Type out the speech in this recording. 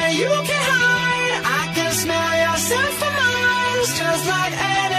you can hide. I can smell yourself for miles, just like anything.